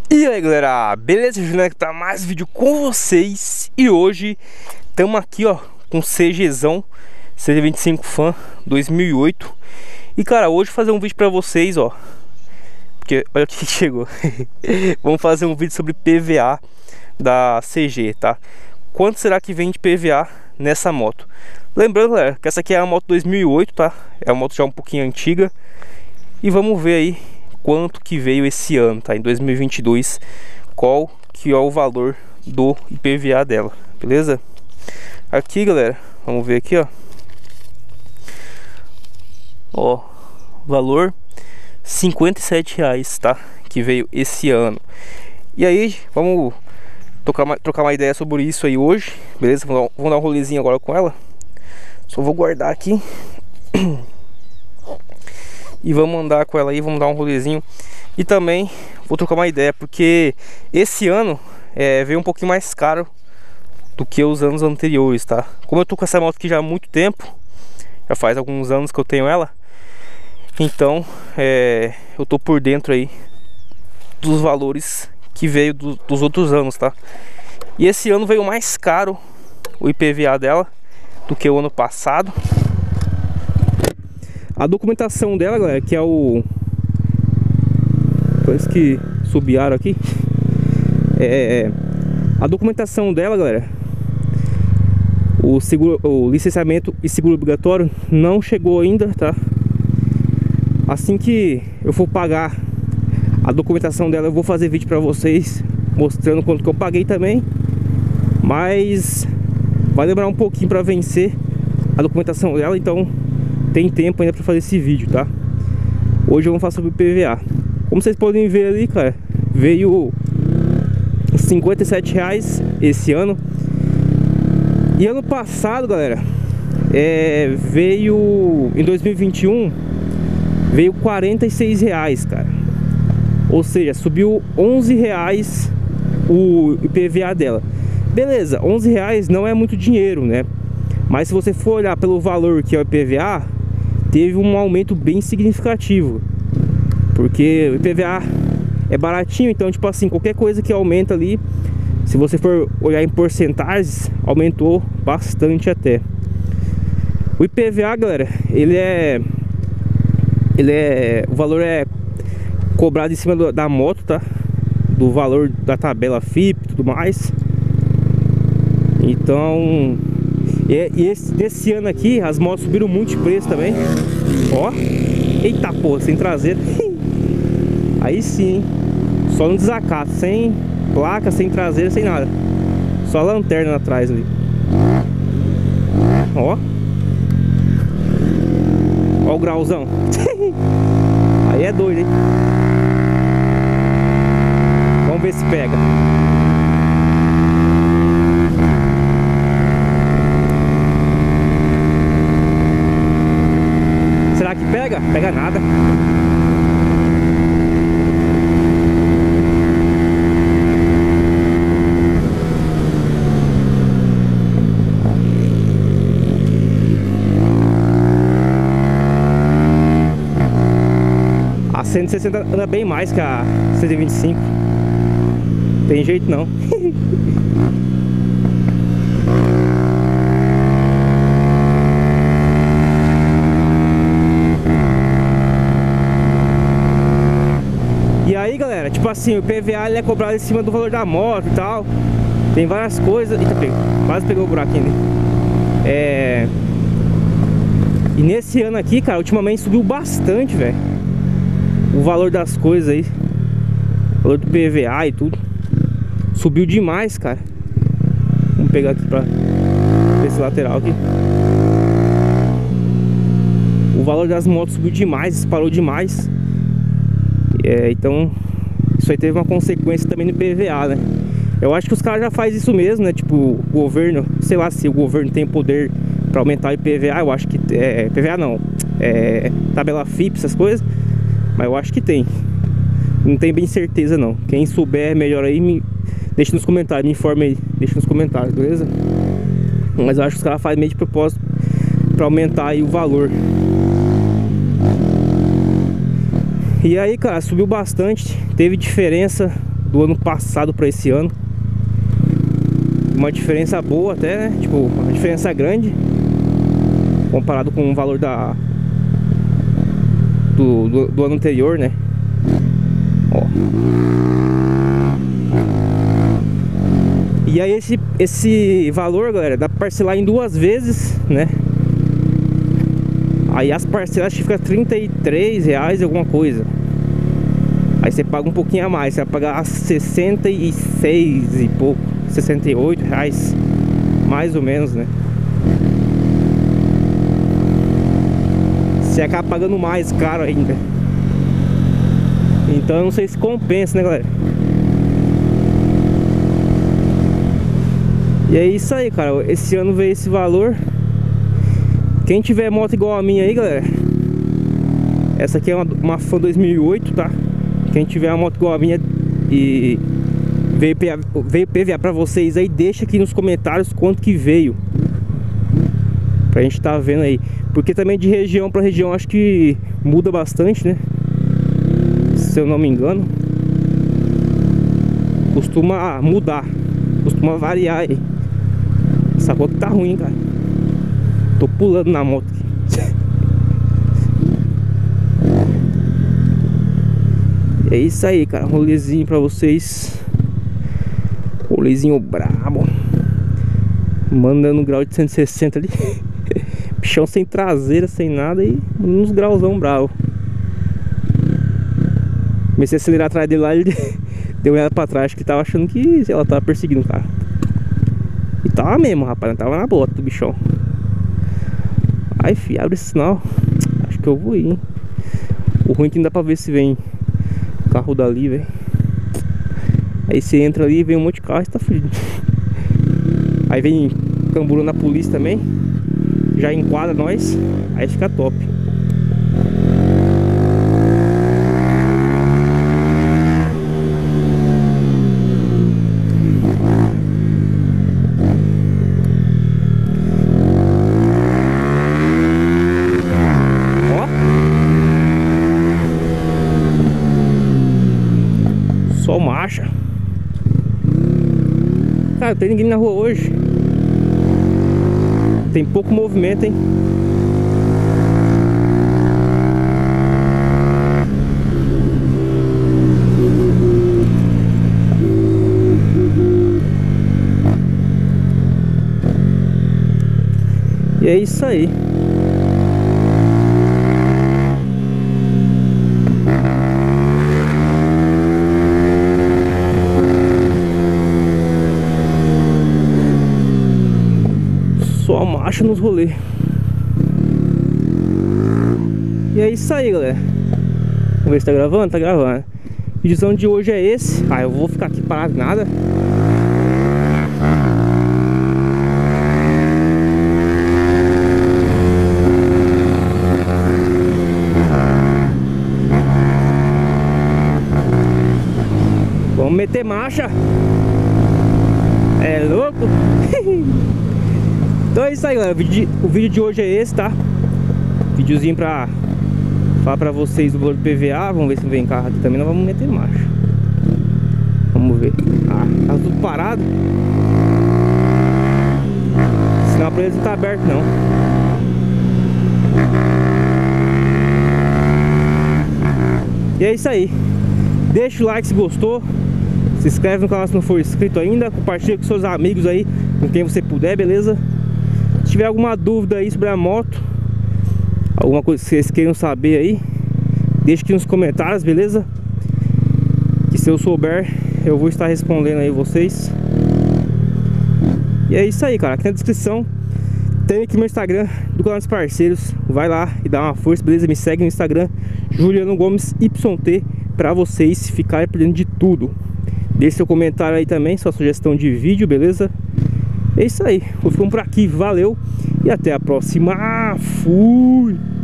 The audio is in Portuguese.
E aí galera, beleza? Juliano aqui para mais vídeo com vocês. E hoje estamos aqui ó com CGzão CG25 Fan 2008. E cara, hoje fazer um vídeo para vocês ó, porque olha o que chegou. Vamos fazer um vídeo sobre PVA da CG, tá? Quanto será que vem de PVA nessa moto? Lembrando galera, que essa aqui é a moto 2008, tá? É uma moto já um pouquinho antiga. E vamos ver aí quanto que veio esse ano, tá? Em 2022, qual que é o valor do IPVA dela, beleza? Aqui, galera, vamos ver aqui, ó. Ó, valor R$57, tá? Que veio esse ano. E aí, vamos trocar uma ideia sobre isso aí hoje, beleza? Vamos dar um rolezinho agora com ela. Só vou guardar aqui. E vamos andar com ela aí, vamos dar um rolezinho. E também vou trocar uma ideia, porque esse ano veio um pouquinho mais caro do que os anos anteriores, tá? Como eu tô com essa moto aqui já há muito tempo, já faz alguns anos que eu tenho ela, então eu tô por dentro aí dos valores que veio dos outros anos, tá? E esse ano veio mais caro o IPVA dela do que o ano passado. A documentação dela, galera, que é o... Parece que subiaram aqui. A documentação dela, galera, o licenciamento e seguro obrigatório não chegou ainda, tá? Assim que eu for pagar a documentação dela, eu vou fazer vídeo pra vocês mostrando quanto que eu paguei também. Mas vai demorar um pouquinho pra vencer a documentação dela, então tem tempo ainda pra fazer esse vídeo, tá? Hoje eu vou falar sobre o PVA. Como vocês podem ver ali, cara, veio R$57 esse ano. E ano passado, galera, veio em 2021 veio R$46, cara. Ou seja, subiu R$11 o IPVA dela. Beleza, R$11 não é muito dinheiro, né? Mas se você for olhar pelo valor que é o IPVA, teve um aumento bem significativo. Porque o IPVA é baratinho, então tipo assim, qualquer coisa que aumenta ali, se você for olhar em porcentagens, aumentou bastante até. O IPVA, galera, o valor é cobrado em cima da moto, tá? Do valor da tabela FIP e tudo mais. Então... E nesse ano aqui, as motos subiram muito de preço também. Ó, eita porra, sem traseira. Aí sim, hein? Só no desacato, sem placa, sem traseira, sem nada. Só a lanterna atrás ali. Ó. Ó o grauzão. Aí é doido, hein? Vamos ver se pega. Será que pega? Pega nada. A 160 anda bem mais que a 125. Tem jeito não. E aí galera, tipo assim, o PVA ele é cobrado em cima do valor da moto e tal. Tem várias coisas. Eita, quase pegou o buraquinho ali. E nesse ano aqui, cara, ultimamente subiu bastante, velho, o valor das coisas aí. O valor do PVA e tudo subiu demais, cara. Vamos pegar aqui pra esse lateral aqui. O valor das motos subiu demais, disparou demais. Então isso aí teve uma consequência também no PVA, né? Eu acho que os caras já fazem isso mesmo, né? Tipo, o governo, sei lá se o governo tem poder pra aumentar o IPVA. Eu acho que PVA não, tabela FIP, essas coisas. Mas eu acho que tem. Não tenho bem certeza não. Quem souber melhor aí, deixa nos comentários, me informe aí, deixa nos comentários, beleza? Mas eu acho que os caras fazem meio de propósito pra aumentar aí o valor. E aí, cara, subiu bastante. Teve diferença do ano passado para esse ano. Uma diferença boa até, né? Tipo, uma diferença grande comparado com o valor do ano anterior, né? Ó. E aí esse valor, galera, dá pra parcelar em 2 vezes, né? Aí as parcelas ficam R$33 alguma coisa. Aí você paga um pouquinho a mais, você vai pagar 66 e pouco, R$68, mais ou menos, né? Você acaba pagando mais caro ainda. Então eu não sei se compensa, né, galera? E é isso aí, cara. Esse ano veio esse valor. Quem tiver moto igual a minha aí, galera, essa aqui é uma Fan 2008, tá? Quem tiver uma moto igual a minha e veio PVA pra vocês aí, deixa aqui nos comentários quanto que veio, pra gente tá vendo aí. Porque também de região pra região acho que muda bastante, né? Se eu não me engano, costuma mudar, costuma variar aí. Essa moto tá ruim, cara. Tô pulando na moto aqui. É isso aí, cara. Rolezinho pra vocês. Rolezinho brabo. Mandando um grau de 160 ali. Bichão sem traseira, sem nada. E uns grauzão bravo. Comecei a acelerar atrás dele lá. Ele deu uma olhada pra trás. Que tava achando que ela tava perseguindo o cara. E tava mesmo, rapaz. Não tava na bota do bichão. Ai, fi, abre esse sinal. Acho que eu vou ir, hein? O ruim é que não dá pra ver se vem carro dali, velho. Aí você entra ali, vem um monte de carro e tá fudido. Aí vem camburu na polícia também, já enquadra nós. Aí fica top. Só marcha. Cara, não tem ninguém na rua hoje. Tem pouco movimento, hein? E é isso aí. Só marcha nos rolês. E é isso aí, galera. Vamos ver se tá gravando? Tá gravando. O vídeo de hoje é esse. Ah, eu vou ficar aqui parado nada. Vamos meter marcha. É louco? Então é isso aí, galera. O vídeo de hoje é esse, tá? Videozinho pra falar pra vocês do valor do PVA. Vamos ver se vem carro aqui também. Nós vamos meter marcha. Vamos ver. Ah, tá tudo parado. Sinal pra eles não tá aberto, não. E é isso aí. Deixa o like se gostou. Se inscreve no canal se não for inscrito ainda. Compartilha com seus amigos aí, com quem você puder, beleza? Se tiver alguma dúvida aí sobre a moto, alguma coisa que vocês queiram saber aí, deixa aqui nos comentários, beleza? Que se eu souber, eu vou estar respondendo aí vocês. E é isso aí, cara. Aqui na descrição tem aqui meu Instagram do canal dos parceiros. Vai lá e dá uma força, beleza? Me segue no Instagram, Juliano Gomes YT, pra vocês ficarem por dentro de tudo. Deixe seu comentário aí também, sua sugestão de vídeo, beleza? É isso aí, vou ficando por aqui, valeu e até a próxima. Fui!